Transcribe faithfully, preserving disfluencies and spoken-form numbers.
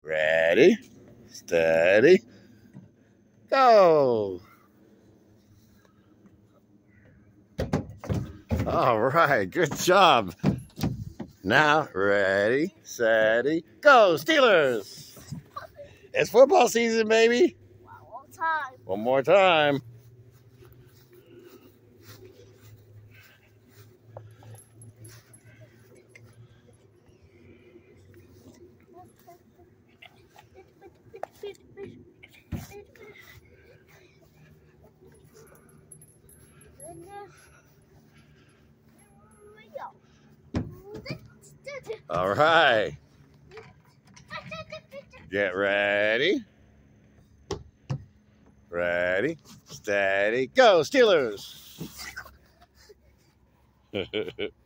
Ready, steady, go. All right, good job. Now, ready, steady, go, Steelers. It's football season, baby. One more time. One more time. All right. Get ready. Ready, steady, go, Steelers.